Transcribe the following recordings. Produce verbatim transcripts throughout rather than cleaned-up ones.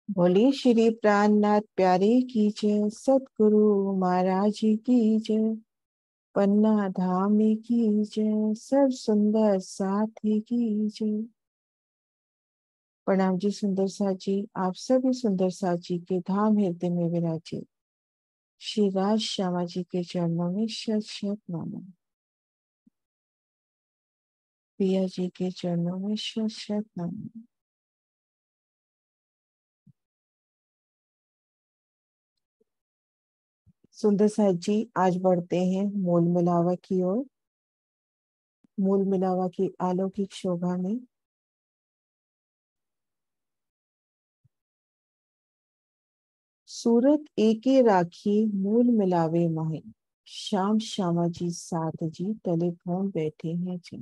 बोले श्री प्राणनाथ प्यारे की जय, सतगुरु महाराज जी की जय, पन्ना धाम की जय, सब सुंदर साथी की जय। प्रणाम जी सुंदर साथ जी, आप सभी सुंदर साथ जी के धाम हृदय में विराजे श्री राज श्यामा जी के चरणों में शत शत नमन। पिया जी के चरणों में शत शत नमन। सुंदर साथ जी, आज बढ़ते हैं मूल मिलावा की ओर। मूल मिलावा की अलौकिक शोभा में सूरत एके राखी मूल मिलावे माहे, श्याम श्यामा जी साथ जी तले भों बैठे हैं जी।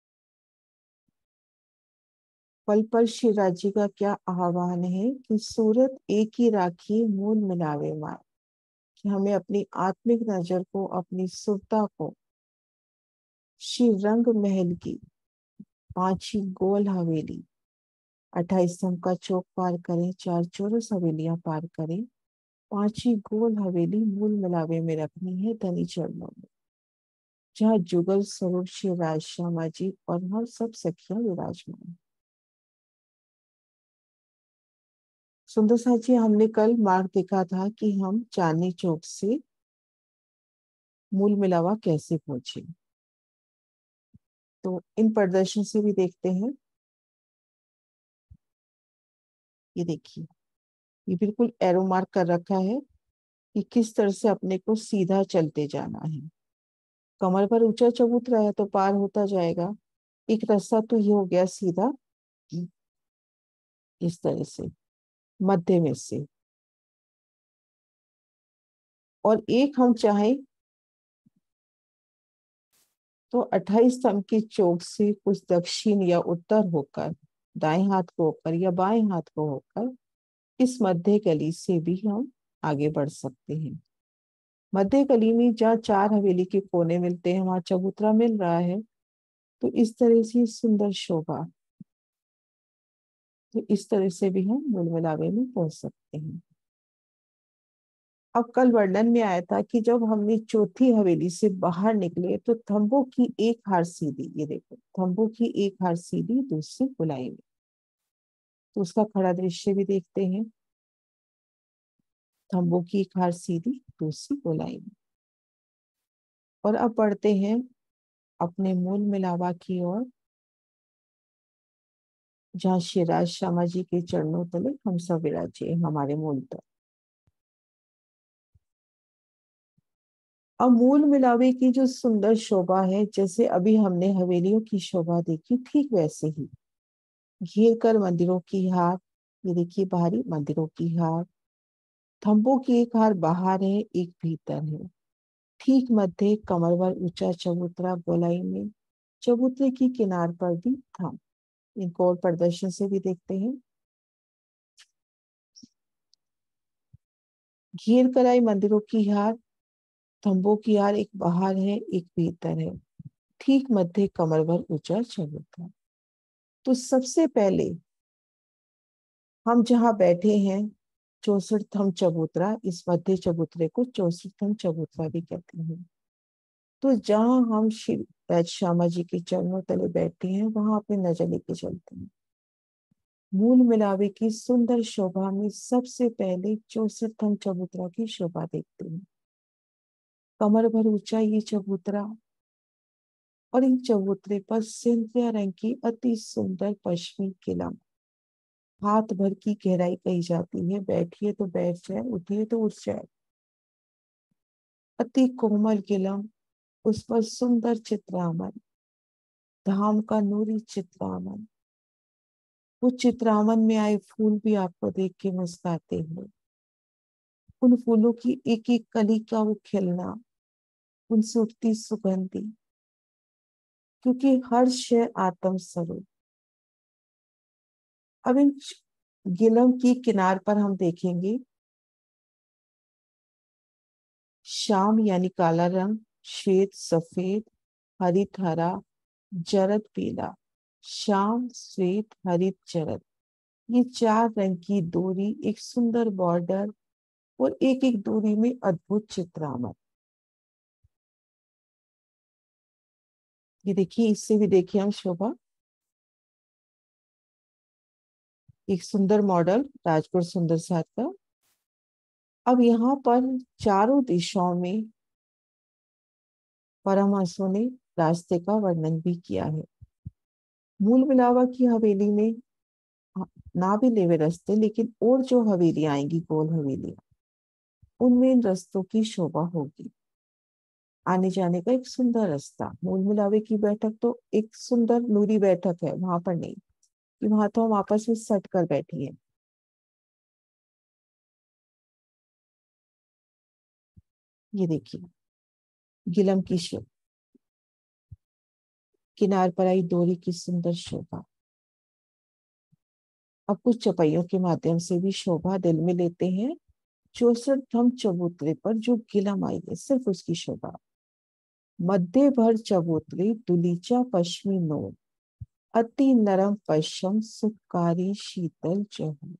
पल पल श्री राज जी का क्या आह्वान है कि सूरत एक ही राखी मूल मिलावे माए, कि हमें अपनी आत्मिक नजर को, अपनी सुरता को श्री रंग महल की पांची गोल हवेली, अट्ठाईस स्तंभ का चौक पार करें, चार चौरस हवेलियां पार करें, पांची गोल हवेली मूल मिलावे में रखनी है धनी चरणों में, जहाँ जुगल स्वरूप श्री राज श्यामा जी और हम सब सखियां विराजमान। सुंदर साथ जी, हमने कल मार्ग देखा था कि हम चांदनी चौक से मूल मिलावा कैसे पहुंचे। तो इन प्रदर्शन से भी देखते हैं। ये देखिए, ये बिल्कुल एरो मार्क कर रखा है कि किस तरह से अपने को सीधा चलते जाना है। कमर पर ऊंचा चबूतरा है तो पार होता जाएगा। एक रास्ता तो ये हो गया सीधा, इस तरह से मध्य में से, और एक हम चाहें तो अट्ठाईस स्तंभ की चौक से कुछ दक्षिण या उत्तर होकर, दाएं हाथ को होकर या बाएं हाथ को होकर, इस मध्य गली से भी हम आगे बढ़ सकते हैं। मध्य गली में जहाँ चार हवेली के कोने मिलते हैं, वहां चबूतरा मिल रहा है, तो इस तरह से सुंदर शोभा, तो इस तरह से भी हम मूल मिलावे में पहुंच सकते हैं। अब कल वर्णन में आया था कि जब हमने चौथी हवेली से बाहर निकले तो थंबों की एक हार सीधी, ये देखो थंबों की एक हार सीधी दूसरी गोलाई में, तो उसका खड़ा दृश्य भी देखते हैं। थंबों की एक हार सीधी दूसरी गोलाई में, और अब बढ़ते हैं अपने मूल मिलावा की ओर, जहाँ श्री राज श्यामा जी के चरणों तले हम सब विराजे हमारे मूल तक। अब मूल मिलावे की जो सुंदर शोभा है, जैसे अभी हमने हवेलियों की शोभा देखी, ठीक वैसे ही घेर कर मंदिरों की हार, ये देखिए बाहरी मंदिरों की हार, थंबों की एक हार बाहर है, एक भीतर है। ठीक मध्य कमर पर ऊंचा चबूतरा गोलाई में, चबूतरे की किनार पर भी थंब। इनको और प्रदर्शन से भी देखते हैं। घेर कर आई मंदिरों की हार, थंबों की हार एक बाहर है, एक भीतर है। ठीक मध्य कमर भर ऊंचा चबूतरा। तो सबसे पहले हम जहाँ बैठे हैं, चौसठ थम चबूतरा, इस मध्य चबूतरे को चौसठ थम चबूतरा भी कहते हैं। तो जहाँ हम श्री राज श्यामा जी के चरणों तले बैठे हैं, वहां अपनी नजर लेके चलते हैं। मूल मिलावे की सुंदर शोभा में सबसे पहले चौसठ थम चबूतरा की शोभा देखते हैं। कमर भर ऊंचा ये चबूतरा, और इन चबूतरे पर सिंधिया रंग की अति सुंदर पश्चिमी किला, हाथ भर की गहराई कही जाती है। बैठिए तो बैठ जाए, उठिए तो उठ जाए। अति कोमल किलम, उस पर सुंदर चित्रामन, धाम का नूरी चित्रामन। वो चित्रामन में आए फूल भी आपको देख के मुस्कुराते हैं। उन फूलों की एक एक कली का वो खिलना, उनसे उठती सुगंधी, क्योंकि हर शय आत्म स्वरूप। अब इन गिलम की किनार पर हम देखेंगे श्याम यानी काला रंग, श्वेत सफेद, हरित हरा, जरद पीला, श्याम श्वेत हरित जरद, ये चार रंग की डोरी, एक सुंदर बॉर्डर और एक एक डोरी में अद्भुत चित्रामन। ये देखिए, इससे भी देखिए हम शोभा, एक सुंदर मॉडल राजकोट सुंदर साथ का। अब यहाँ पर चारों दिशाओं में परमहंसों ने रास्ते का वर्णन भी किया है। मूल मिलावा की हवेली में ना भी लेवे रास्ते, लेकिन और जो हवेली आएंगी, गोल हवेली, उनमें इन रास्तों की शोभा होगी। आने जाने का एक सुंदर रास्ता। मूल मिलावे की बैठक तो एक सुंदर नूरी बैठक है, वहां पर नहीं कि वहां तो हम आपस में सट कर बैठी हैं। ये देखिए, गिलम की शोभा, किनार पर आई डोरी की सुंदर शोभा। अब कुछ चपाइयों के माध्यम से भी शोभा दिल में लेते हैं। चौसठ थम चबूतरे पर जो गिलम आई है, सिर्फ उसकी शोभा। मध्य भर चबूतरे दुलीचा पश्चिमी नोर, अति नरम पश्चिम सुखकारी शीतल जहू।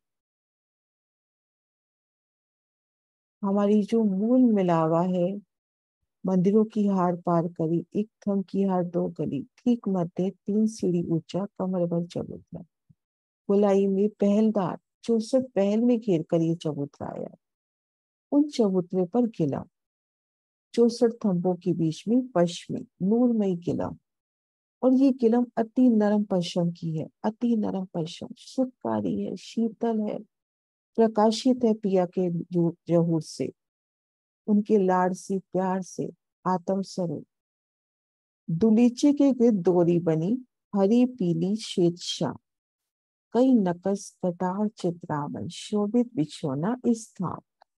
हमारी जो मूल मिलावा है, मंदिरों की हार पार करी, एक थम की हार दो गली, ठीक मध्य तीन सीढ़ी ऊंचा कमर भर चबूतरा। गोलाई में पहलदार चौसठ पहल में घेर कर ये चबूतरा आया। उन चबूतरे पर गिला, चौसठ थंबों के बीच में पश्चिमी नूरमयी किला। और ये किलम अति नरम पशम की है, अति नरम पशम, सुखकारी है, शीतल है, प्रकाशित है पिया के जहूर से, उनके लाड़ से, प्यार से, आत्म स्वरूप। दुलीचे के गिर्द डोरी बनी, हरी पीली श्वेत श्याम, कई नकस कटार चित्रावन, शोभित बिछोना इस धाम।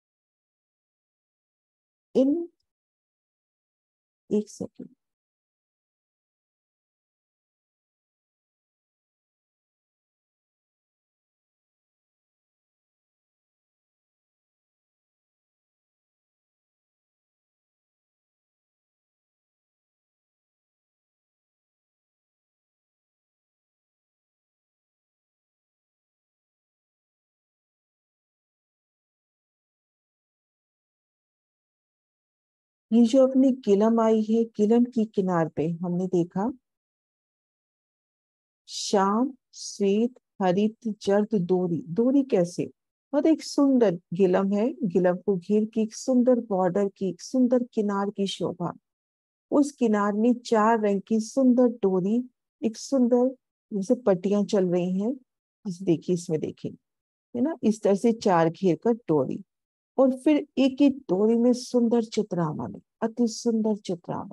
इन एक सेकंड, ये जो अपनी किलम आई है, किलम की किनार पे हमने देखा श्याम श्वेत हरित जर्द डोरी। डोरी कैसे, और एक सुंदर गिलम है, गिलम को घेर की एक सुंदर बॉर्डर की, एक सुंदर किनार की शोभा। उस किनार में चार रंग की सुंदर डोरी, एक सुंदर जैसे पट्टियां चल रही हैं, इस देखिए, इसमें देखिए, है ना, इस तरह से चार घेर कर डोरी। और फिर एक एक डोरी में सुंदर चित्रामन है, अति सुंदर चित्रामन।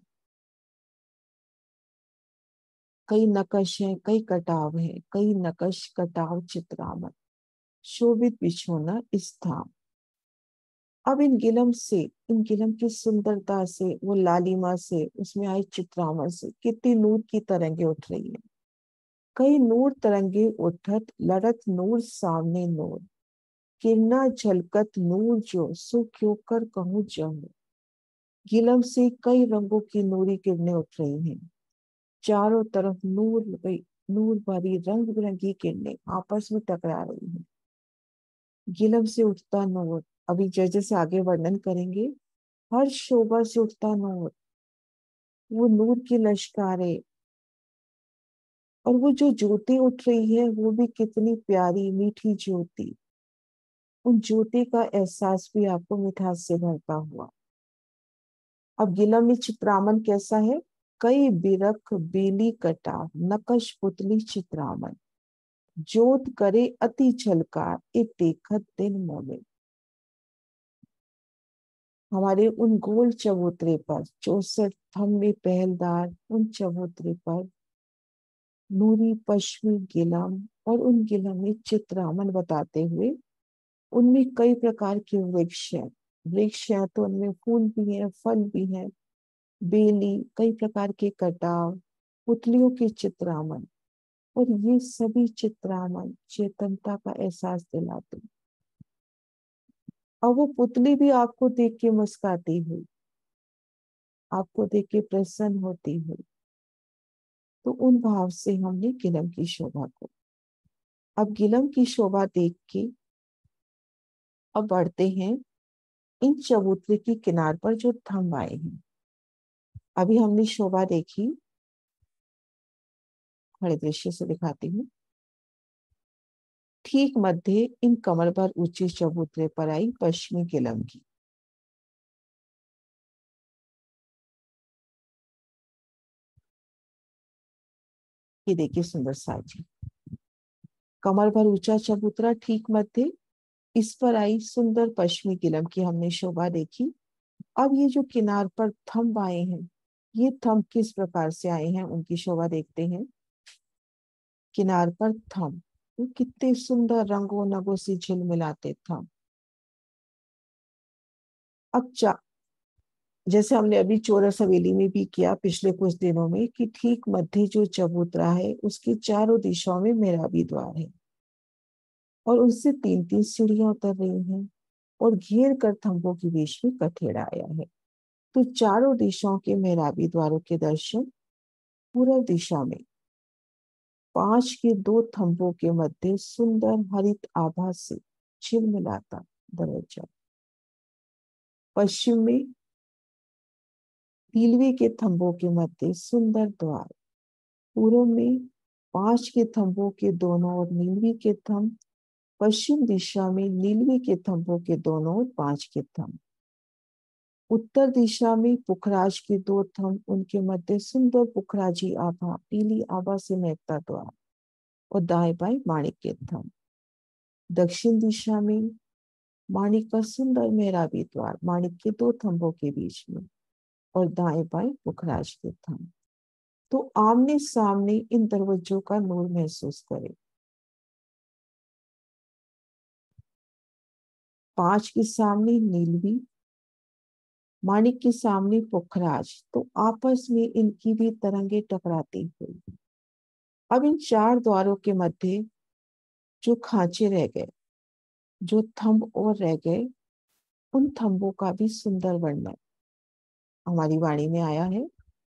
कई नकश हैं, कई कटाव हैं, कई नकश कटाव चित्रामन, शोभित बिछोना इस धाम। अब इन गिलम से, इन गिलम की सुंदरता से, वो लालिमा से, उसमें आई चित्रामन से कितनी नूर की तरंगे उठ रही है। कई नूर तरंगे उठत, लड़त नूर सामने नूर, किरना झलकत नूर जो, सो क्यों कर कहूँ जहूँ। गिलम से कई रंगों की नूरी किरणें उठ रही हैं। चारों तरफ नूर भरी, नूर भरी रंग बिरंगी किरणें आपस में टकरा रही हैं। गिलम से उठता नूर, अभी जैसे जैसे आगे वर्णन करेंगे, हर शोभा से उठता नूर, वो नूर की लश्कारे। और वो जो ज्योति उठ रही है, वो भी कितनी प्यारी मीठी ज्योति। उन ज्योति का एहसास भी आपको मिठास से भरता हुआ। अब गिलम में चित्रामन कैसा है, कई बिरख बेली कटा, नकश पुतली चित्रामन, जोत करे अति झलकार, एक देखत दिन मोले। हमारे उन गोल चबूतरे पर चौसठ थम में पहलदार, उन चबूतरे पर नूरी पश्चिमी गिलम, और उन गिलम में चित्रामन बताते हुए, उनमें कई प्रकार के वृक्ष हैं। वृक्ष हैं तो उनमें फूल भी हैं, फल भी हैं, बेली, कई प्रकार के कटाव, पुतलियों के चित्रामन। और ये सभी चित्रामन चेतनता का एहसास दिलाते हैं। और वो पुतली भी आपको देख के मुस्काती हुई, आपको देख के प्रसन्न होती हुई। तो उन भाव से हमने किलम की शोभा को अब गिलम की शोभा देख के अब बढ़ते हैं इन चबूतरे की किनार पर जो थंब आए हैं। अभी हमने शोभा देखी, खड़े दृश्य से दिखाती हूँ। ठीक मध्य इन कमर भर ऊंचे चबूतरे पर आई पश्चिमी गिलम की। ये देखिए सुंदर साजी, कमर भर ऊंचा चबूतरा ठीक मध्य, इस पर आई सुंदर पश्चिमी गिलम की हमने शोभा देखी। अब ये जो किनार पर थंब आए हैं, ये थंब किस प्रकार से आए हैं उनकी शोभा देखते हैं। किनार पर थंब, वो कितने सुंदर रंगों नगों से झिलमिलाते थंब। अब चा जैसे हमने अभी चौरस हवेली में भी किया पिछले कुछ दिनों में, कि ठीक मध्य जो चबूतरा है उसके चारों दिशाओं में मेहराबी द्वार है और उससे तीन तीन सीढ़ियां उतर रही हैं और घेर कर थंबों के बीच में कठेड़ा आया है। तो चारों दिशाओं के मेहराबी द्वारों के दर्शन पूर्व दिशा में पांच के दो थंबों के मध्य सुंदर हरित आभा से झिलमिलाता दरवाजा, पश्चिम में नीलवे के थंबों के मध्य सुंदर द्वार, पूर्व में पांच के थंबों के दोनों ओर नीलवी के थंब, पश्चिम दिशा में नीलवी के थंबों के दोनों ओर पांच के थंब, उत्तर दिशा में पुखराज के दो थंब, उनके मध्य सुंदर पुखराजी आभा पीली आभा से महकता द्वार और दाएं बाएं माणिक के थंब, दक्षिण दिशा में माणिक का सुंदर मेहराबी द्वार माणिक के दो थंबों के बीच में और दाएं बाएं पुखराज के थंब। तो आमने सामने इन दरवाजों का नूर महसूस करें। पांच के सामने नीलवी, माणिक के सामने पुखराज, तो आपस में इनकी भी तरंगे टकराती हुई। अब इन चार द्वारों के मध्य जो खांचे रह गए, जो थंब और रह गए, उन थंबों का भी सुंदर वर्णन हमारी वाणी में आया है।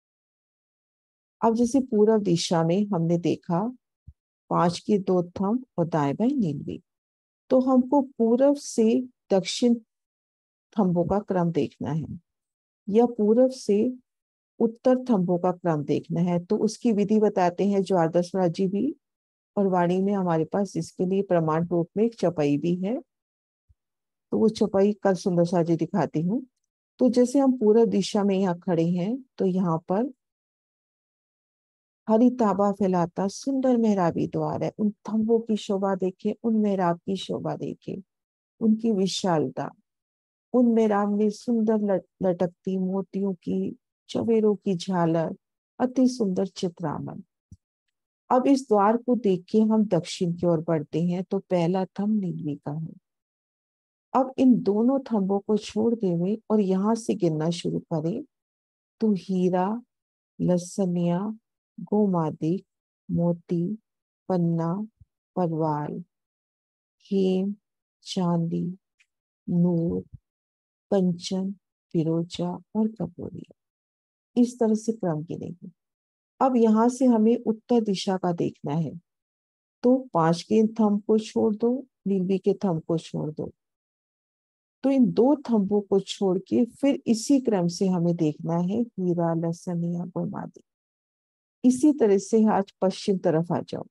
अब जैसे पूर्व दिशा में हमने देखा पांच के दो थंब और दाएं बाएं नीलवी, तो हमको पूर्व से दक्षिण थंबों का क्रम देखना है या पूर्व से उत्तर थंबों का क्रम देखना है। तो उसकी विधि बताते हैं ज्वारदास महाराज जी भी, और वाणी में हमारे पास इसके लिए प्रमाण रूप में एक चौपाई भी है। तो वो चौपाई कल सुंदर सा जी दिखाती हूँ। तो जैसे हम पूर्व दिशा में यहाँ खड़े हैं, तो यहाँ पर हरी ताबा फैलाता सुंदर मेहराबी द्वार है। उन थंबों की शोभा देखे, उन मेहराब की शोभा देखे, उनकी विशालता, उन मेहराब में सुंदर लटकती मोतियों की चवेरों की झालर, अति सुंदर चित्रामन। अब इस द्वार को देख के हम दक्षिण की ओर बढ़ते हैं, तो पहला थंब नीलवी का है। अब इन दोनों थंबों को छोड़ देवे और यहां से गिनना शुरू करें, तो हीरा, लसनिया, गोमादिक, मोती, पन्ना, परवाल, हेम, चांदी, नूर, कंचन, फिरोजा और कपूरिया, इस तरह से क्रम गिनेंगे। अब यहां से हमें उत्तर दिशा का देखना है, तो पांच के थंब को छोड़ दो, नीलवी के थंब को छोड़ दो, तो इन दो थंबों को छोड़ के फिर इसी क्रम से हमें देखना है हीरा, लसनिया, गोमादिक। इसी तरह से आज पश्चिम तरफ आ जाओ,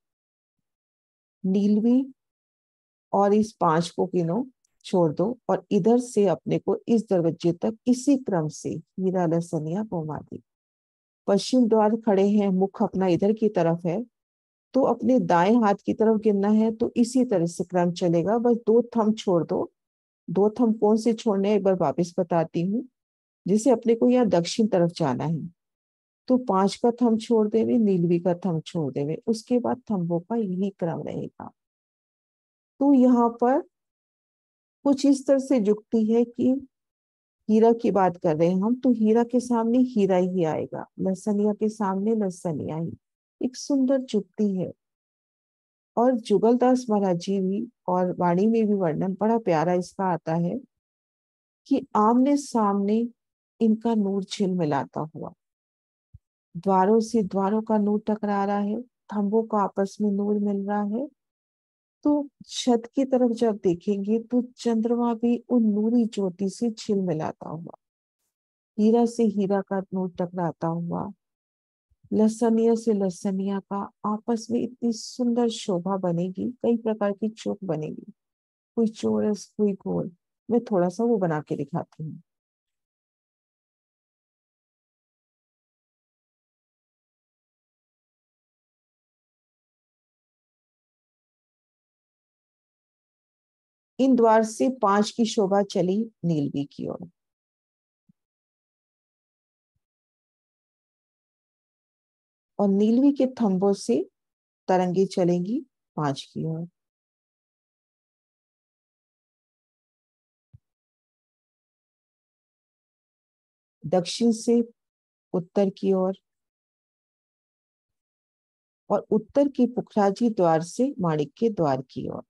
नीलवी और इस पांच को गिनो, छोड़ दो और इधर से अपने को इस दरवाजे तक इसी क्रम से हीरा, लसनिया, गोमादिक। पश्चिम द्वार खड़े हैं, मुख अपना इधर की तरफ है, तो अपने दाएं हाथ की तरफ गिनना है, तो इसी तरह से क्रम चलेगा। बस दो थंब छोड़ दो। दो थंब कौन से छोड़ने हैं एक बार वापस बताती हूँ। जैसे अपने को यहाँ दक्षिण तरफ जाना है, तो पांच का थंब छोड़ देवे, नीलवी का थंब छोड़ देवे, उसके बाद थंबों का यही क्रम रहेगा। तो यहाँ पर कुछ इस तरह से जुक्ति है कि हीरा की बात कर रहे हैं हम, तो हीरा के सामने हीरा ही आएगा, लसनिया के सामने लसनिया ही। एक सुंदर जुक्ति है। और जुगलदास महाराज जी भी और वाणी में भी वर्णन बड़ा प्यारा इसका आता है कि आमने सामने इनका नूर झिलमिलाता हुआ, द्वारों से द्वारों का नूर टकरा रहा है, थंबों का आपस में नूर मिल रहा है तो छत की तरफ जब देखेंगे तो चंद्रमा भी उन नूरी ज्योति से झिलमिलाता हुआ, हीरा से हीरा का नूर टकराता हुआ, लसनिया से लसनिया का आपस में इतनी सुंदर शोभा बनेगी। कई प्रकार की चौक बनेगी, कोई चौरस कोई गोल। मैं थोड़ा सा वो बना के दिखाती हूँ। इन द्वार से पांच की शोभा चली नीलवी की ओर, और नीलवी के थंबों से तरंगे चलेंगी पांच की ओर। दक्षिण से उत्तर की ओर, और उत्तर की पुखराजी द्वार से माणिक के द्वार की ओर।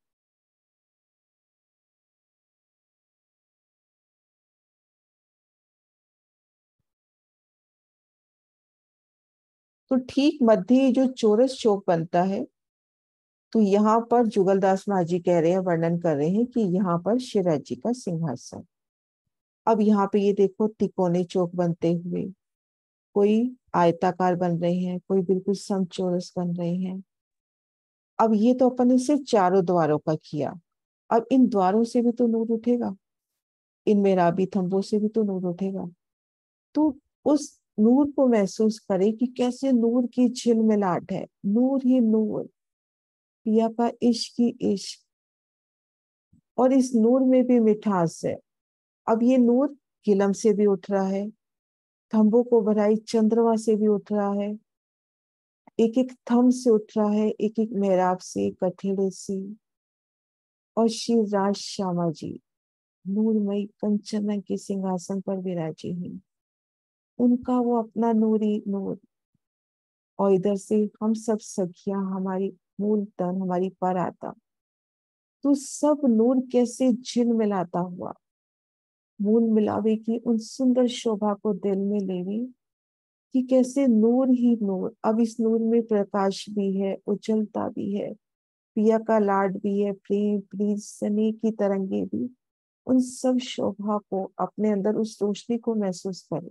तो ठीक मध्य जो चौरस चौक बनता है, तो यहाँ पर जुगलदास महाजी कह रहे हैं, वर्णन कर रहे हैं कि यहाँ पर शिवराज जी का सिंहासन। अब यहाँ पे ये देखो तिकोने चौक बनते हुए, कोई आयताकार बन रहे हैं, कोई बिल्कुल समचौरस बन रहे हैं। अब ये तो अपन ने सिर्फ चारों द्वारों का किया। अब इन द्वारों से भी तो नूर उठेगा, इन मेराबी थंबों से भी तो नूर उठेगा। तो उस नूर को महसूस करे कि कैसे नूर की झिलमिलाहट है, नूर ही नूर, पिया का इश्क ही इश्क, और इस नूर में भी मिठास है। अब ये नूर किलम से भी उठ रहा है, थंबों को भराई चंद्रमा से भी उठ रहा है, एक एक थंब से उठ रहा है, एक एक मेहराब से, कठेड़े से। और श्री राज श्यामा जी नूरमयी कंचन रंग के सिंहासन पर विराजे हैं, उनका वो अपना नूरी नूर। और इधर से हम सब सखियां, हमारी मूल तन, हमारी पराता, तो सब नूर कैसे झिलमिलाता हुआ मूल मिलावे की उन सुंदर शोभा को दिल में लेवी, कि कैसे नूर ही नूर। अब इस नूर में प्रकाश भी है, उज्जवलता भी है, पिया का लाड भी है, प्रेम प्रीत स्नेह की तरंगे भी। उन सब शोभा को अपने अंदर, उस रोशनी को महसूस करें।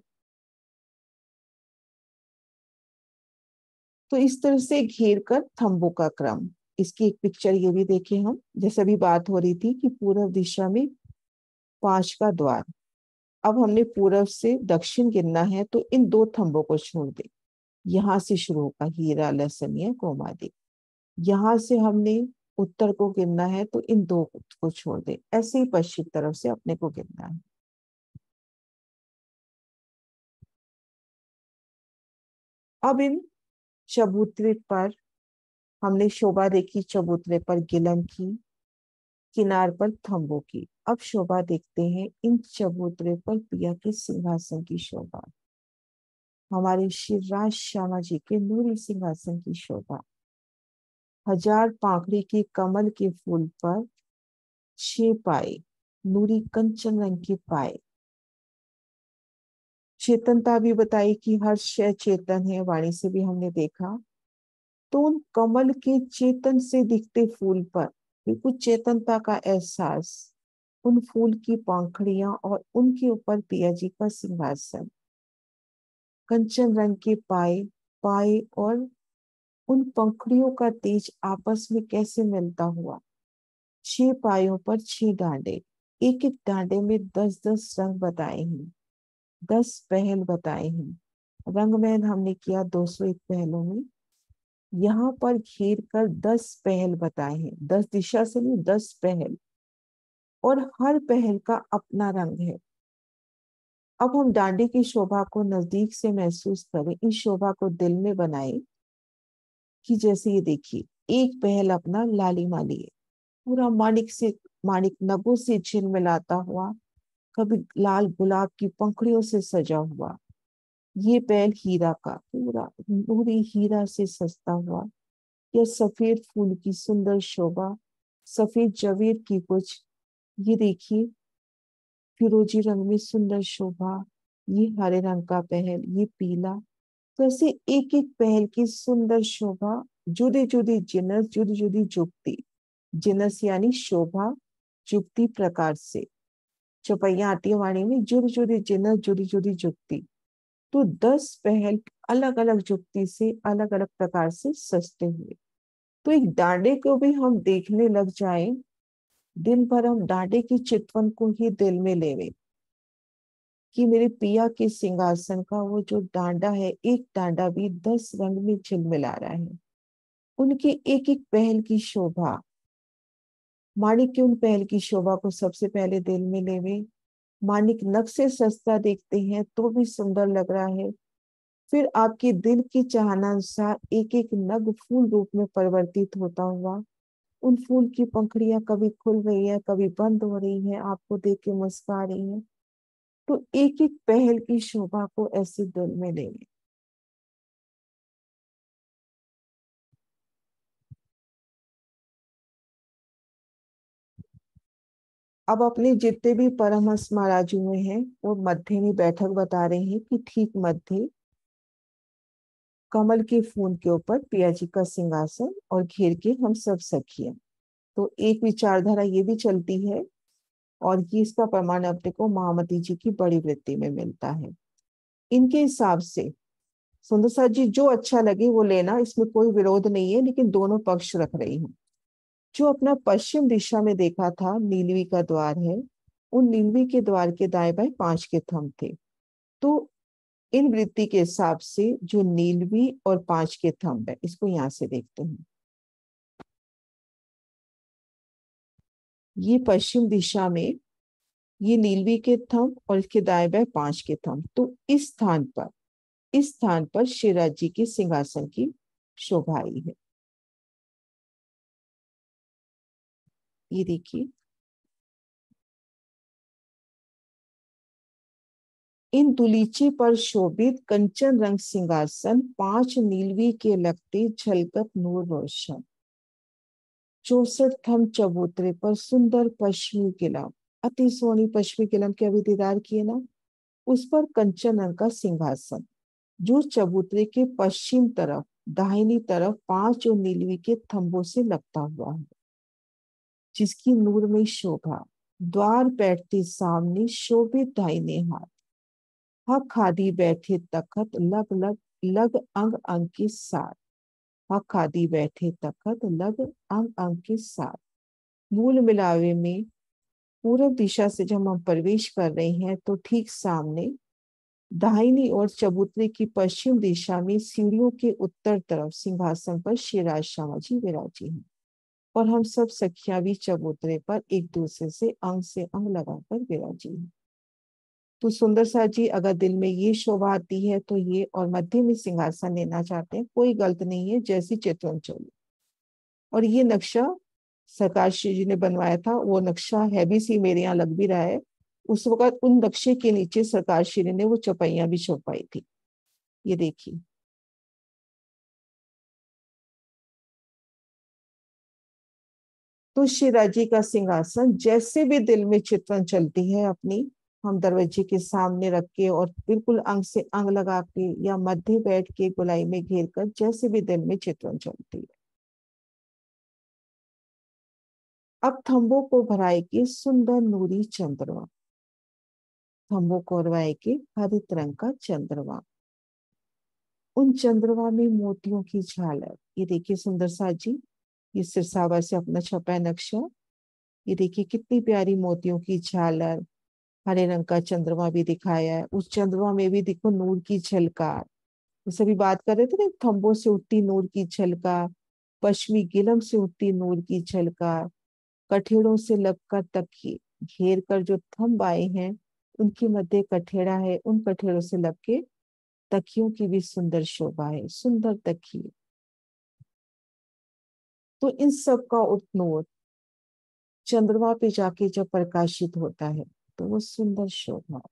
तो इस तरह से घेर कर थंबों का क्रम, इसकी एक पिक्चर ये भी देखे हम। जैसे अभी बात हो रही थी कि पूर्व दिशा में पांच का द्वार, अब हमने पूर्व से दक्षिण गिनना है, तो इन दो थंबों को छोड़ दे। यहाँ से शुरू होगा हीरा लहसनिया कोमादि, यहाँ से हमने उत्तर को गिनना है, तो इन दो को छोड़ दे। ऐसे ही पश्चिम तरफ से अपने को गिनना है। अब इन चबूतरे पर हमने शोभा देखी, चबूतरे पर गिलम की, किनार पर थंबों की। अब शोभा देखते हैं इन चबूतरे पर पिया के सिंहासन की शोभा, हमारे शिवराज श्यामा जी के नूरी सिंहासन की शोभा। हजार पाखड़ी के कमल के फूल पर छह पाए, नूरी कंचन रंग के पाए। चेतनता भी बताई कि हर शय चेतन है, वाणी से भी हमने देखा। तो उन कमल के चेतन से दिखते फूल पर बिल्कुल चेतनता का एहसास, उन फूल की पंखड़ियां, और उनके ऊपर पिया जी का सिंहासन, कंचन रंग के पाए पाए, और उन पंखड़ियों का तेज आपस में कैसे मिलता हुआ। छह पायों पर छह डांडे, एक एक डांडे में दस दस रंग बताए हैं, दस पहल बताए हैं। रंगमहल हमने किया दो सौ एक पहलों में, यहाँ पर घेर कर दस पहल बताए हैं, दस दिशा से नहीं, दस पहल, और हर पहल का अपना रंग है। अब हम डांडे की शोभा को नजदीक से महसूस करें, इस शोभा को दिल में बनाए, कि जैसे ये देखिए एक पहल अपना लाली माली है, पूरा माणिक से, माणिक नगों से झिलमिलाता हुआ, कभी लाल गुलाब की पंखड़ियों से सजा हुआ। ये पहल हीरा का, पूरा नूरी हीरा से सजता हुआ, यह सफेद फूल की सुंदर शोभा, सफेद जवेद की कुछ, ये देखिए फिरोजी रंग में सुंदर शोभा, ये हरे रंग का पहल, ये पीला। तो ऐसे एक एक पहल की सुंदर शोभा, जुदी जुदी जिनस, जुदी जुदी जुगती, जिनस यानी शोभा, जुक्ति प्रकार से। चौपैया आती है वाणी में, जुड़ जुड़ी जिनस, जुड़ी जुड़ी जुक्ति। तो दस पहल अलग अलग जुक्ति से, अलग अलग प्रकार से सजते हुए। तो एक डांडे को भी हम देखने लग जाएं, दिन भर हम डांडे की चितवन को ही दिल में लेवे कि मेरे पिया के सिंहासन का वो जो डांडा है, एक डांडा भी दस रंग में झिलमिला रहा है। उनकी एक एक पहल की शोभा, माणिक की उन पहल की शोभा को सबसे पहले दिल में लेवे। माणिक नख से सस्ता देखते हैं तो भी सुंदर लग रहा है। फिर आपके दिल की चाहना अनुसार एक एक नग फूल रूप में परिवर्तित होता हुआ, उन फूल की पंखड़ियां कभी खुल रही है, कभी बंद हो रही है, आपको देख के मुस्कुरा रही है। तो एक एक पहल की शोभा को ऐसे दिल में लेंगे। अब अपने जितने भी परमहंस महाराज हुए हैं वो मध्य में बैठक बता रहे हैं कि ठीक मध्य कमल के फूल के ऊपर पिया जी का सिंहासन और घेर के हम सब सखियां। तो एक विचारधारा ये भी चलती है, और ये इसका प्रमाण अपने को महामती जी की बड़ी वृत्ति में मिलता है। इनके हिसाब से सुंदर साथ जी जो अच्छा लगे वो लेना, इसमें कोई विरोध नहीं है, लेकिन दोनों पक्ष रख रही हूँ। जो अपना पश्चिम दिशा में देखा था नीलवी का द्वार है, उन नीलवी के द्वार के दाएं बाएं पांच के थंब थे। तो इन वृत्ति के हिसाब से जो नीलवी और पांच के थंब है, इसको यहां से देखते हैं। ये पश्चिम दिशा में ये नीलवी के थंब और इसके दाएं बाएं पांच के थंब। तो इस स्थान पर इस स्थान पर शिवराज जी के सिंहासन की शोभा आई है। ये देखिए, इन दुलीचे पर शोभित कंचन रंग सिंहासन, पांच नीलवी के लगते झलकत नूर रोशन। चौसठ थंब चबूतरे पर सुंदर पश्चिमी किला, अति सोनी पश्चिमी किला के अभी दीदार किए ना, उस पर कंचन रंग का सिंहासन जो चबूतरे के पश्चिम तरफ दाहिनी तरफ पांच और नीलवी के थंबों से लगता हुआ है, जिसकी नूरमयी शोभा। द्वार बैठते सामने शोभित दाहिने हाथ, हक खादी बैठे तखत लग लग लग अंग अंग के साथ। हक खादी बैठे तखत लग अंग अंग के साथ। मूल मिलावे में पूर्व दिशा से जब हम प्रवेश कर रहे हैं तो ठीक सामने दाहिनी ओर चबूतरे की पश्चिम दिशा में सीढ़ियों के उत्तर तरफ सिंहासन पर श्रीराज श्यामा जी विराजी हैं, और हम सब सखियां भी चबूतरे पर एक दूसरे से अंग से अंग लगाकर विराजी हैं। तो सुंदर सा जी अगर दिल में ये शोभा आती है तो ये, और मध्य में सिंहासन लेना चाहते हैं, कोई गलत नहीं है, जैसी चितवन चले। और ये नक्शा सरकार श्री जी ने बनवाया था, वो नक्शा है भी सी, मेरे यहाँ लग भी रहा है। उस वक्त उन नक्शे के नीचे सरकार श्री ने वो चौपाइयां भी छुपाई थी। ये देखिए, तो शिवराजी का सिंहासन जैसे भी दिल में चितवन चलती है अपनी, हम दरवाजे के सामने रख के और बिल्कुल अंग से अंग लगा के या मध्य बैठ के गोलाई में घेर कर, जैसे भी दिल में चितवन चलती है। अब थंबों को भराए के सुंदर नूरी चंद्रमा, थंबों को भराए के हरित रंग का चंद्रमा, उन चंद्रमा में मोतियों की झालर। ये देखिए सुंदर सा जी, ये सिरसावर से अपना छपा है नक्शा। ये देखिए कितनी प्यारी मोतियों की झालर, हरे रंग का चंद्रमा भी दिखाया है। उस चंद्रमा में भी देखो नूर की झलकार, जैसे भी बात कर रहे थे ना, थंबों से उठती नूर की झलकार, पश्चिमी गिलम से उठती नूर की झलकार, कठेड़ों से लगकर तकिए घेर कर जो थंब आए हैं, उनके मध्य कठेड़ा है, उन कठेड़ों से लग के तकियों की भी सुंदर शोभा है, सुंदर तकिए। तो इन सब का उत्नूर चंद्रमा पे जाके जब प्रकाशित होता है तो वो सुंदर शोभा।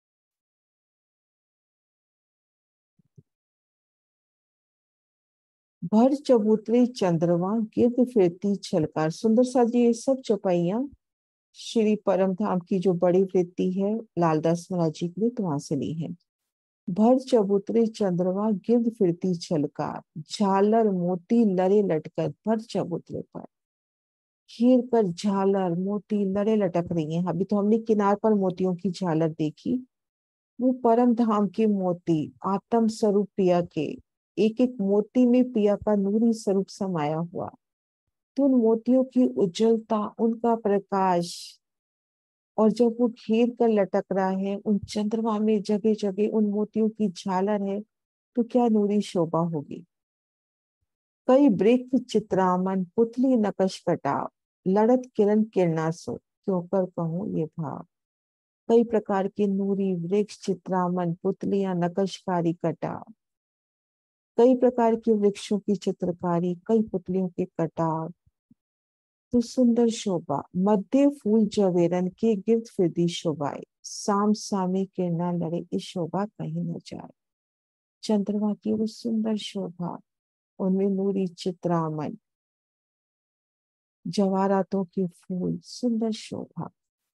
भर चबूतरे चंद्रमा गिर्द फिरती छलकार। सुंदर सा जी ये सब चौपाइयां श्री परम धाम की जो बड़ी वृत्ति है लालदास महाराज जी ने तो वहां से ली है। भर चबूतरे चंद्रमा गिर्द फिरती छलकार, झालर मोती लरे लटकर भर चबूतरे पर। घेर कर झालर मोती लड़े लटक रही हैं। अभी तो हमने किनार पर मोतियों की झालर देखी, वो परम धाम के मोती आत्म स्वरूप पिया के, एक एक मोती में पिया का नूरी स्वरूप समाया हुआ। तो उन मोतियों की उज्जवलता, उनका प्रकाश, और जब वो घेर कर लटक रहा है, उन चंद्रमा में जगह जगह उन मोतियों की झालर है, तो क्या नूरी शोभा होगी। कई वृक्ष चित्रामन पुतली नकश कटाव, लड़त किरण किरणा सो, क्यों कर कहूँ ये भाव। कई प्रकार के नूरी वृक्ष चित्रामन पुतलियां नकशकारी कटाव, कई प्रकार के वृक्षों की चित्रकारी, कई पुतलियों के कटाव, तो सुंदर शोभा। मध्य फूल जवेरन के गिर्द फिरदी शोभाए, साम सामे किरणा लड़े इस शोभा कहीं न जाए। चंद्रमा की वो सुंदर शोभा, उनमें नूरी चित्रामन, जवाहरातों के फूल, सुंदर शोभा।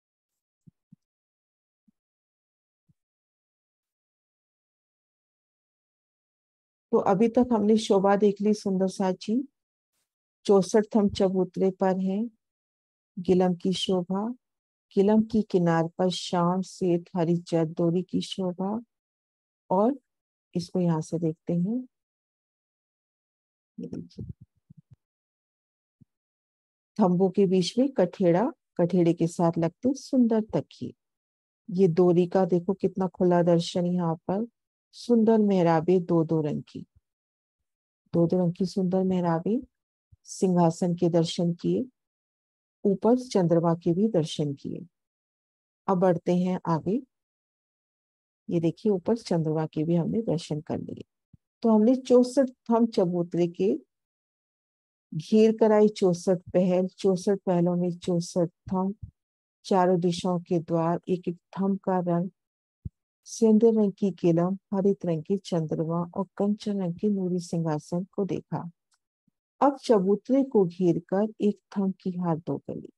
तो अभी तक हमने शोभा देख ली सुंदर साची। चौसठ थम चबूतरे पर है गिलम की शोभा। गिलम की किनार पर शाम से हरी जरदोरी की शोभा। और इसको यहाँ से देखते हैं, ये देखिए, थंबों के बीच में कठेड़ा, कठेड़े के साथ लगते सुंदर तकिए। ये डोरी का देखो कितना खुला दर्शन, यहाँ पर सुंदर मेहराबे दो दो रंग की, दो दो रंग की सुंदर मेहराबे, सिंहासन के दर्शन किए, ऊपर चंद्रमा के भी दर्शन किए। अब बढ़ते हैं आगे। ये देखिए ऊपर चंद्रमा के भी हमने दर्शन कर लिए। तो हमने चौसठ थम चबूतरे के घेर कराई चौसठ पहल, चौसठ पहलों में चौसठ थम, चारों दिशाओं के द्वार, एक एक थम का रंग, सिंदूर रंग की किलम, हरित रंग की चंद्रमा और कंचन रंग के नूरी सिंहासन को देखा। अब चबूतरे को घेर कर एक थम की हार दो गली।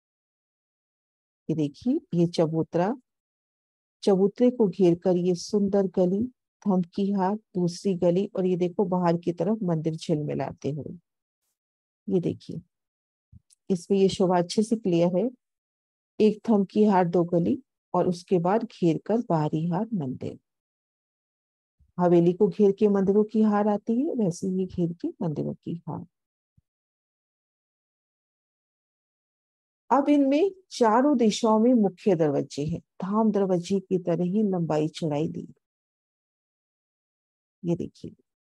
ये देखिए ये चबूतरा, चबूतरे को घेर कर ये सुंदर गली, थम की हार दूसरी गली, और ये देखो बाहर की तरफ मंदिर झिलमिलाते हुए। ये देखिए इसमें ये शोभा अच्छे से क्लियर है। एक थम की हार दो गली, और उसके बाद घेर कर बाहरी हार मंदिर। हवेली को घेर के मंदिरों की हार आती है, वैसे ही घेर के मंदिरों की हार। अब इनमें चारों दिशाओं में मुख्य दरवाजे हैं, धाम दरवाजे की तरह ही लंबाई चौड़ाई दी। ये देखिए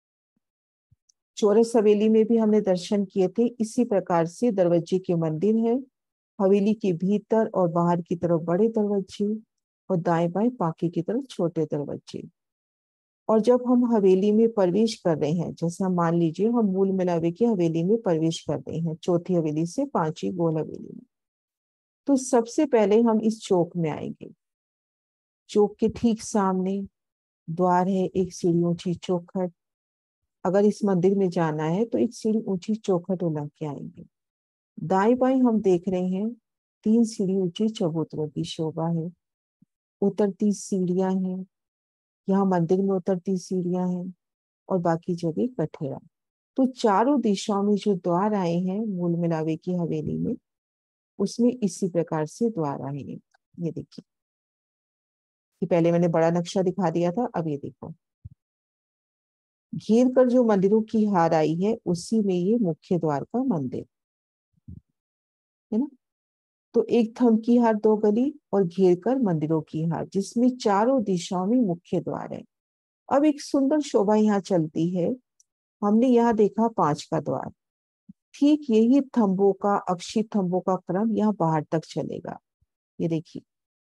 चौरस हवेली में भी हमने दर्शन किए थे, इसी प्रकार से दरवाजे के मंदिर है। हवेली के भीतर और बाहर की तरफ बड़े दरवाजे, और दाएं बाएं बाकी की तरफ छोटे दरवाजे। और जब हम हवेली में प्रवेश कर रहे हैं, जैसे हम मान लीजिए हम मूल मिलावे की हवेली में प्रवेश कर रहे हैं, चौथी हवेली से पांचवी गोल हवेली में, तो सबसे पहले हम इस चौक में आएंगे। चौक के ठीक सामने द्वार है, एक सीढ़ी ऊंची चौखट। अगर इस मंदिर में जाना है तो एक सीढ़ी ऊंची चौखट उलंघ के आएंगे। दाएं बाएं हम देख रहे हैं तीन सीढ़ी ऊंची चबूतरों की शोभा है, उतरती सीढ़ियां हैं, यहाँ मंदिर में उतरती सीढ़ियां हैं, और बाकी जगह कठेरा। तो चारों दिशाओं में जो द्वार आए हैं मूल मिलावे की हवेली में, उसमें इसी प्रकार से द्वार आए हैं। ये देखिए कि पहले मैंने बड़ा नक्शा दिखा दिया था, अब ये देखो घेर कर जो मंदिरों की हार आई है, उसी में ये मुख्य द्वार का मंदिर है ना। तो एक थम की हार दो गली, और घेर कर मंदिरों की हार, जिसमें चारों दिशाओं में मुख्य द्वार है। अब एक सुंदर शोभा यहाँ चलती है। हमने यहाँ देखा पांच का द्वार, ठीक यही थंबों का, अक्षी थंबों का क्रम यहाँ बाहर तक चलेगा। ये देखिए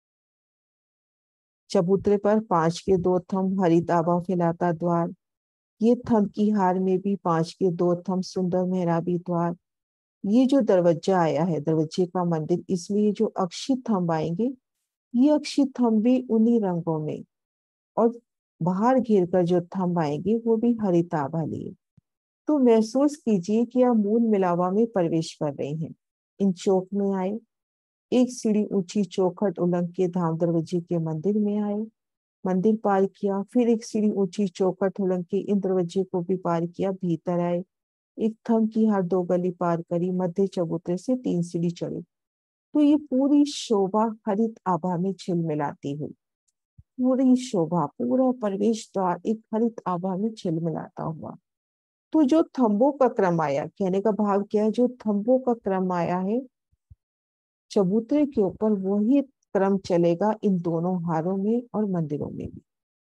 चबूतरे पर पांच के दो थंब, हरित आभा फैलाता द्वार। ये थंब की हार में भी पांच के दो थंब, सुंदर मेहराबी द्वार। ये जो दरवाजा आया है, दरवाजे का मंदिर, इसमें ये जो अक्षित थंब आएंगे, ये अक्षित थंब भी उन्हीं रंगों में, और बाहर घेर कर जो थंब आएंगे वो भी हरित आभा लिए। तो महसूस कीजिए कि आप मूल मिलावा में प्रवेश कर रहे हैं। इन चौक में आए, एक सीढ़ी ऊंची चौखट उलंघ के धाम दरवाजे के मंदिर में आए, मंदिर पार किया, फिर एक सीढ़ी ऊंची चौखट उलंघ के इन दरवाजे को भी पार किया, भीतर आए, एक थम की हार दो गली पार करी, मध्य चबूतरे से तीन सीढ़ी चढ़ी। तो ये पूरी शोभा हरित आभा में झिलमिलाती हुई, पूरी शोभा, पूरा प्रवेश द्वार एक हरित आभा में झिलमिलाता हुआ। तो जो थंबों का क्रम आया, कहने का भाव क्या है, जो थंबों का क्रम आया है चबूतरे के ऊपर, वही क्रम चलेगा इन दोनों हारों में और मंदिरों में भी।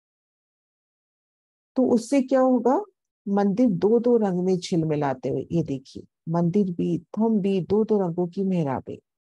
तो उससे क्या होगा, मंदिर दो दो रंग में झिलमिलाते हुए, ये देखिए मंदिर भी थम भी दो दो रंगों की मेहराबें।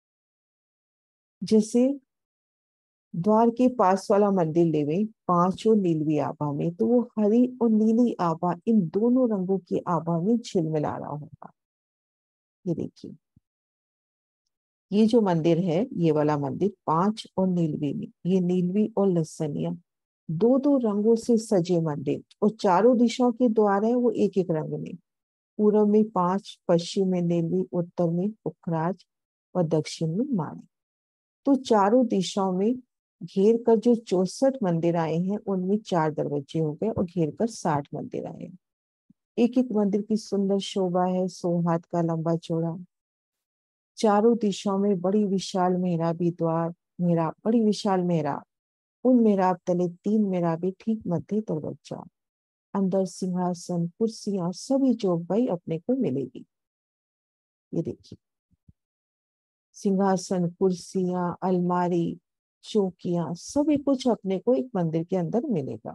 जैसे द्वार के पास वाला मंदिर लेवे पांचों नीलवी आभा में, तो वो हरी और नीली आभा इन दोनों रंगों की आभा में झिलमिला रहा होगा। ये देखिए, ये जो मंदिर है, ये वाला मंदिर पांच और नीलवी में, ये नीलवी और लसनिया दो दो रंगों से सजे मंदिर, और चारों दिशाओं के द्वार है वो एक एक रंग में। पूर्व में पांच, पश्चिम में नीलवी, उत्तर में पुखराज और दक्षिण में माणिक। तो चारों दिशाओं में घेर कर जो चौसठ मंदिर आए हैं, उनमें चार दरवाजे हो गए और घेर कर साठ मंदिर आए हैं। एक एक मंदिर की सुंदर शोभा है, सौ हाथ का लंबा चौड़ा। चारों दिशाओं में बड़ी विशाल मेहराबी द्वार, मेहराब, बड़ी विशाल मेहराब, उन मेहराब तले तीन मेहराबी, ठीक मध्य दरवाजा, अंदर सिंहासन कुर्सियां सभी चौपाई अपने को मिलेगी। ये देखिए, सिंहासन कुर्सियां अलमारी चौकियां सभी कुछ अपने को एक मंदिर के अंदर मिलेगा।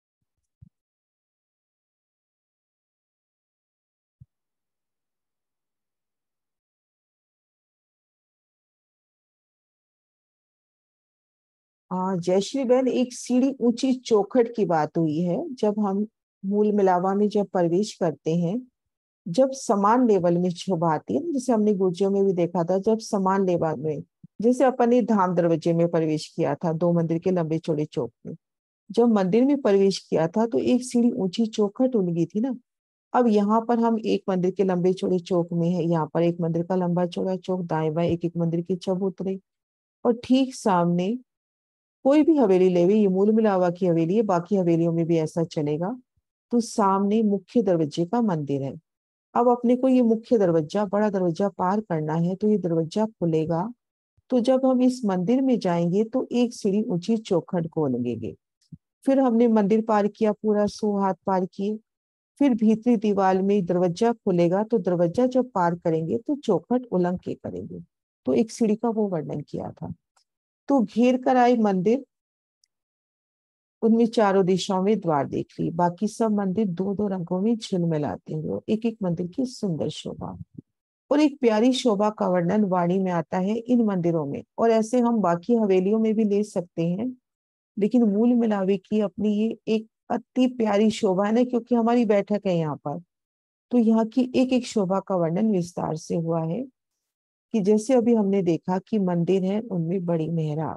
आ, जयश्री बहन, एक सीढ़ी ऊंची चौखट की बात हुई है। जब हम मूल मिलावा में जब प्रवेश करते हैं, जब समान लेवल में शोभा आती है ना, जैसे हमने गुर्जियों में भी देखा था, जब समान लेवल में, जैसे अपन ने धाम दरवाजे में प्रवेश किया था दो मंदिर के लंबे चौड़े चौक में, जब मंदिर में प्रवेश किया था तो एक सीढ़ी ऊंची चौखट उलगी थी ना। अब यहाँ पर हम एक मंदिर के लंबे चौड़े चौक में है, यहाँ पर एक मंदिर का लंबा चौड़ा चौक, दाएं बाएं एक एक मंदिर के चबूतरे, और ठीक सामने कोई भी हवेली ले, ये मूल मिलावा की हवेली है, बाकी हवेलियों में भी ऐसा चलेगा। तो सामने मुख्य दरवाजे का मंदिर है। अब अपने को ये मुख्य दरवाजा, बड़ा दरवाजा पार करना है, तो ये दरवाजा खुलेगा। तो जब हम इस मंदिर में जाएंगे तो एक सीढ़ी ऊंची चौखट को लगेंगे। फिर हमने मंदिर पार किया, पूरा सौ हाथ पार किए। फिर भीतरी दीवार में दरवाजा खुलेगा, तो दरवाजा जब पार करेंगे तो चौखट उलंग के करेंगे। तो एक सीढ़ी का वो वर्णन किया था। तो घेर कर आए मंदिर, उनमें चारों दिशाओं में द्वार देख ली, बाकी सब मंदिर दो दो रंगों में झिलमिलाते हुए, एक एक मंदिर की सुंदर शोभा और एक प्यारी शोभा का वर्णन वाणी में आता है इन मंदिरों में। और ऐसे हम बाकी हवेलियों में भी ले सकते हैं, लेकिन मूल मिलावे की अपनी ये एक अति प्यारी शोभा है ना, क्योंकि हमारी बैठक है यहाँ पर। तो यहाँ की एक एक शोभा का वर्णन विस्तार से हुआ है, कि जैसे अभी हमने देखा कि मंदिर है, उनमें बड़ी मेहराब,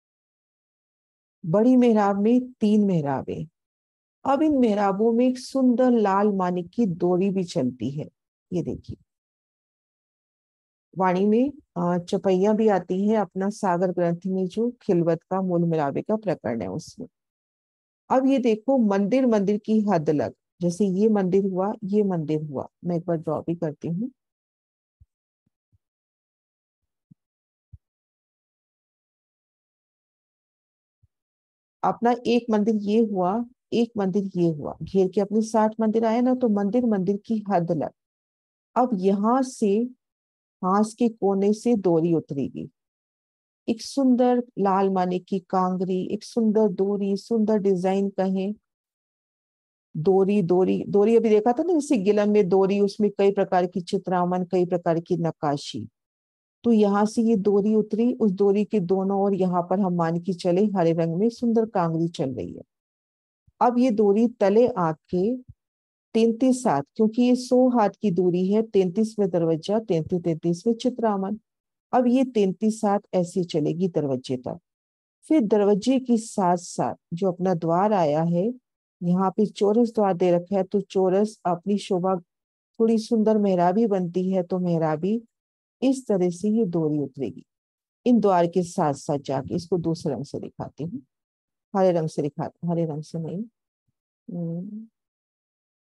बड़ी मेहराब में तीन मेहराबें। अब इन मेहराबों में एक सुंदर लाल मानिक की डोरी भी चलती है। ये देखिए, वाणी में अ, चौपैया भी आती है, अपना सागर ग्रंथ में जो खिलवत का मूल मिलावे का प्रकरण है उसमें। अब ये देखो, मंदिर मंदिर की हद लग, जैसे ये मंदिर हुआ, ये मंदिर हुआ, मैं एक बार ड्रॉ भी करती हूँ। अपना एक मंदिर ये हुआ, एक मंदिर ये हुआ, घेर के अपने साठ मंदिर आए ना, तो मंदिर मंदिर की हद लग। अब यहाँ से हाथ के कोने से डोरी उतरेगी, एक सुंदर लाल मानिक की कांगरी, एक सुंदर डोरी, सुंदर डिजाइन कहें, डोरी डोरी डोरी अभी देखा था ना, जैसे गिलम में डोरी, उसमें कई प्रकार की चित्रामन, कई प्रकार की नक्काशी। तो यहाँ से ये डोरी उतरी, उस डोरी के दोनों ओर यहाँ पर हम मान के चले हरे रंग में सुंदर कांगरी चल रही है। अब ये डोरी तले आके तैतीस हाथ, क्योंकि ये सौ हाथ की दूरी है, तैतीसवें दरवाजा, तैतीस तैतीसवें चित्रामन। अब ये तैतीस हाथ ऐसे चलेगी दरवाजे तक। फिर दरवाजे के साथ साथ जो अपना द्वार आया है, यहाँ पे चौरस द्वार दे रखा है, तो चौरस अपनी शोभा, थोड़ी सुंदर मेहराबी बनती है, तो मेहराबी इस तरह से ये डोरी उतरेगी इन द्वार के साथ साथ जाके। इसको दूसरे रंग से दिखाती हूँ, हरे रंग से दिखाती, हरे रंग से नहीं, हम्म,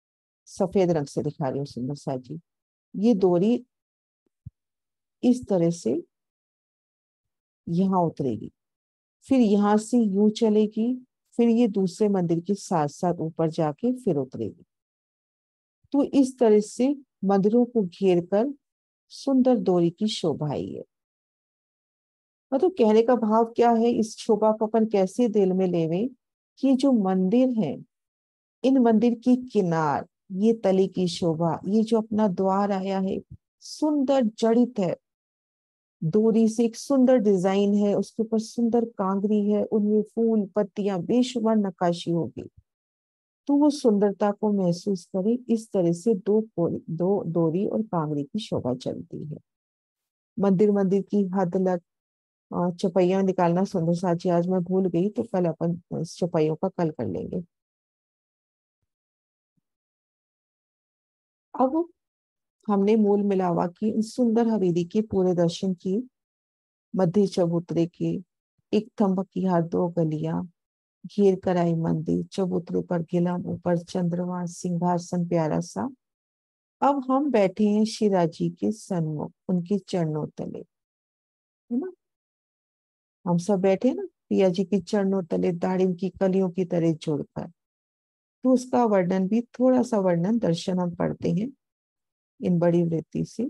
सफेद रंग से दिखा रही हूँ सुंदर सा जी। ये डोरी इस तरह से यहाँ उतरेगी, फिर यहाँ से यूं चलेगी, फिर ये दूसरे मंदिर के साथ साथ ऊपर जाके फिर उतरेगी। तो इस तरह से मंदिरों को घेर कर सुंदर डोरी की शोभा है। मतलब कहने का भाव क्या है, इस शोभा को अपन कैसे दिल में लेवे कि जो मंदिर है, इन मंदिर की किनार, ये तली की शोभा, ये जो अपना द्वार आया है सुंदर जड़ित है, डोरी से एक सुंदर डिजाइन है, उसके ऊपर सुंदर कांगरी है, उनमें फूल पत्तियां बेशुमार नक्काशी होगी। तो वो सुंदरता को महसूस करे, इस तरह से दो दो डोरी और कांगरी की शोभा चलती है। मंदिर मंदिर की हद लग चौपाइयां निकालना सुंदर साची आज मैं भूल गई, तो कल अपन इस चौपाइयों का कल कर लेंगे। अब हमने मूल मिलावा की इस सुंदर हवेली के पूरे दर्शन की। मध्य चबूतरे के एक थंब की हर दो गलियां, घेर कर आई मंदिर, चबूतरे पर गिलम, ऊपर चंद्रमा, सिंहासन प्यारा सा। अब हम बैठे हैं शिराजी के सन्मुख, उनके चरणों तले, है ना। हम सब बैठे ना पिया जी के चरणों तले, दाढ़ी की कलियों की तरह जोड़कर। तो उसका वर्णन भी, थोड़ा सा वर्णन दर्शन हम पढ़ते हैं इन बड़ी वृत्ति से।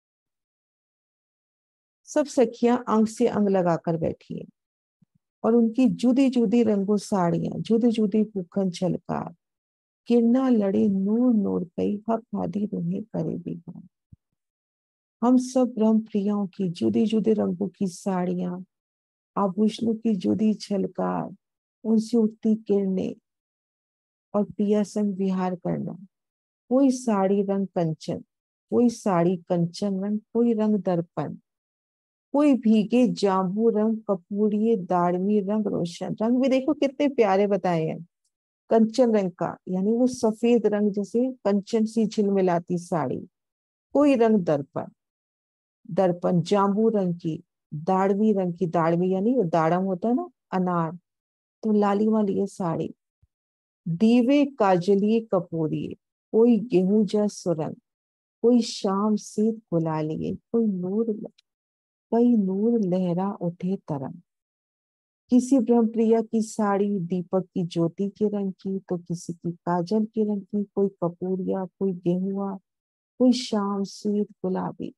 सब सखियां अंग से अंग लगाकर बैठी हैं, और उनकी जुदी जुदी रंगों साड़ियां, जुदी जुदी भूखन छलकार, किरना लड़े नूर नूर कई हक आदि तुम्हें करे बिगाड़। हम सब ब्रह्म प्रियाओं की जुदी जुदी रंगों की साड़ियां, आभूषणों की जुदी छलकार, उनसे उठती किरणें, और पिया संग विहार करना। कोई साड़ी रंग कंचन, कोई साड़ी कंचन रंग, कोई रंग दर्पण, कोई भीगे जांबू रंग, कपूरिये दाड़मी रंग रोशन। रंग भी देखो कितने प्यारे बताए हैं। कंचन रंग का यानी वो सफेद रंग, जैसे कंचन सी झिलमिलाती साड़ी। कोई रंग दर्पण, दर्पण जांबू रंग की, दाड़मी रंग की, दाड़मी यानी वो दाड़म होता है ना, अनार, तो लाली वाली ये साड़ी। दीवे काजलिए कपूरिये, कोई गेहूं जस सुरंग, कोई शाम से गुलालिए, कोई नूर, कई नूर लहरा उठे तरंग। किसी ब्रह्मप्रिया की साड़ी दीपक की ज्योति के रंग की, तो किसी की काजल के रंग की, कोई कपूरिया, कोई गेहुआ, कोई शाम स्वीत गुलाबी।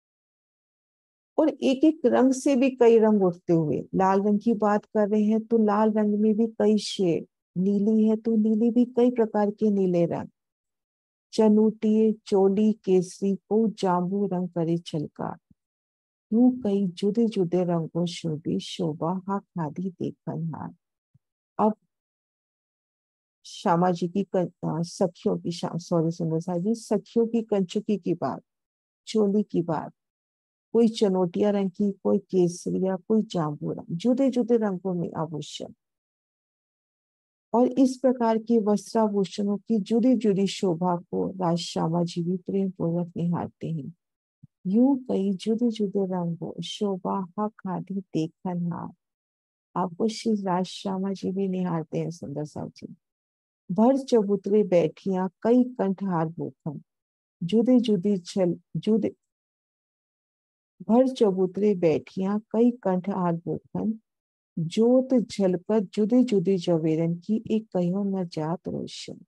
और एक एक रंग से भी कई रंग उठते हुए, लाल रंग की बात कर रहे हैं तो लाल रंग में भी कई शेड, नीली है तो नीली भी कई प्रकार के नीले रंग, चनूटिए चोली केसरी को जांबू रंग करे छलका। यूं कई जुदे जुदे रंगों शोभी शोभा हा खादी देखन हार। अब श्यामा जी की क- अ, सखियों की, सॉरी सुंदर साहब जी, सखियों की कंचुकी की बात, चोली की बात, कोई चनोटिया रंग की, कोई केसरिया, कोई जांबू रंग, जुदे जुदे रंगों में आभूषण, और इस प्रकार के वस्त्राभूषणों की जुदी जुदी शोभा को राज श्यामा जी भी प्रेम पूर्वक निहारते हैं। यूं कई जुदे जुदे रंगों शोभा हा खादी देखन हार। आपको श्री राज श्यामा जी भी निहारते हैं सुंदर साहब जी। भर चबूतरे बैठिया कई कंठहार भूखन, जुदे जुदी छल जुदे भर चबूतरे बैठिया कई कंठहार भूखन, जोत झलकर जुदे जुदे जवेरन की, एक कहो न जात रोशन।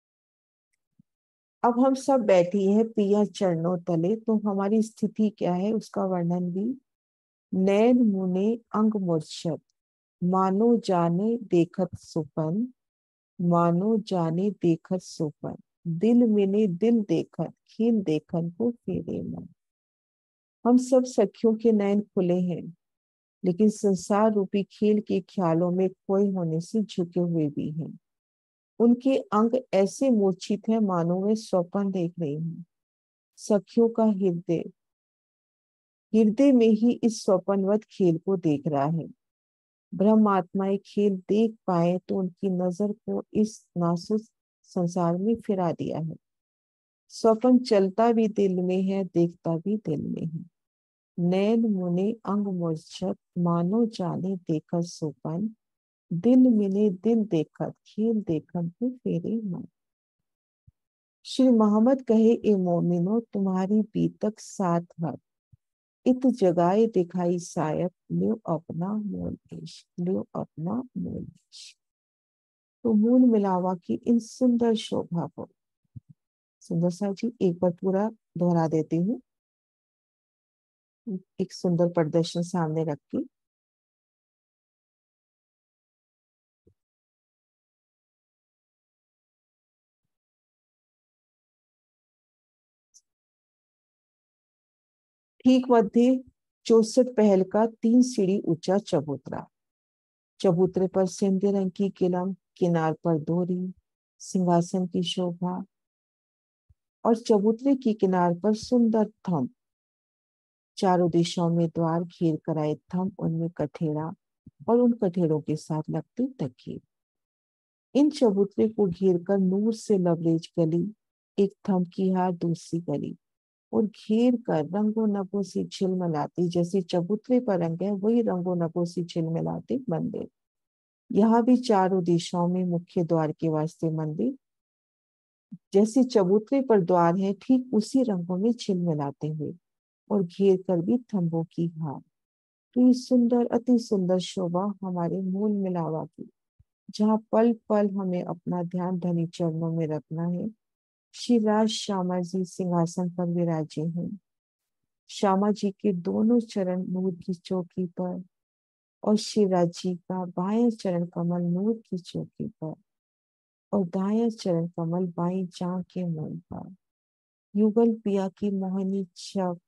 अब हम सब बैठी हैं पिया चरणों तले, तो हमारी स्थिति क्या है उसका वर्णन भी। नैन मुने अंग मूर्छत, मानो जाने देखत सुपन, मानो जाने देखत सुपन, दिल मिले दिल देखत, खेल देखन को फेरे मन। हम सब सखियों के नयन खुले हैं, लेकिन संसार रूपी खेल के ख्यालों में खोए होने से झुके हुए भी हैं। उनके अंग ऐसे मूर्छित हैं मानो वे स्वप्न देख रही हैं। सखियों का हृदय हृदय में ही इस स्वप्नवत खेल को देख रहा है। ब्रह्मात्माएं खेल देख पाए तो उनकी नजर को इस नासुस संसार में फिरा दिया है। स्वप्न चलता भी दिल में है, देखता भी दिल में है। नैन मुने अंग मूर्छत, मानो जाने देखत सोपन, दिल मिले दिल देखत, खेल देखन को फेरे मन। श्री मोहम्मद कहे, ए मोमिनो, तुम्हारी बीतक साथ है, इत जगाए दिखाई सायक, ल्यो अपना मूल इश्क, ल्यो अपना मूल इश्क। तो मूल मिलावा की इन सुंदर शोभा को, सुंदर सा जी एक बार पूरा दोहरा देती हूँ, एक सुंदर प्रदर्शन सामने रख के। ठीक मध्य चौसठ पहल का तीन सीढ़ी ऊंचा चबूतरा, चबूतरे पर सेंधे रंग की किलम, किनार पर दोहरी सिंहासन की शोभा, और चबूतरे की किनार पर सुंदर थंब, चारों दिशाओं में द्वार घेर कर आए थंब, उनमें कठेड़ा और उन कठेड़ों के साथ लगते तकिए। इन चबूतरे को घेर कर नूर से लबरेज गली, एक थंब की हार दूसरी गली, और घेर कर रंगों नगों से झिलमिलाती, जैसे चबूतरे पर रंग है वही रंगों नगों से झिलमिलाते मंदिर। यहाँ भी चारों दिशाओं में मुख्य द्वार के वास्ते मंदिर, जैसे चबूतरे पर द्वार है ठीक उसी रंगों में झिलमिलाते हुए, और घेर कर भी थंबों की हार। तो ये सुंदर, अति सुंदर शोभा हमारे मूल मिलावा की, जहाँ पल पल हमें अपना ध्यान धनी चरणों में रखना है। श्री राज श्यामा जी सिंहासन पर विराजे हैं। श्यामा जी के दोनों चरण नूर की चौकी पर, और श्री राज जी का बाएं चरण कमल नूर की चौकी पर, और दाएं चरण कमल बाई जांघ के मूल पर। युगल पिया की मोहनी छब,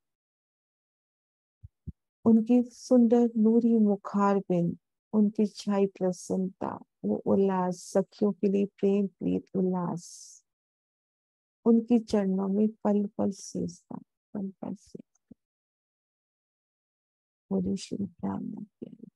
उनकी सुंदर नूरी मुखार बिंद, उनकी छाई प्रसन्नता, वो उल्लास, सखियों के लिए प्रेम प्रीत उल्लास, उनके चरणों में पल पल सेजता, पल पल से। बोले श्री राम।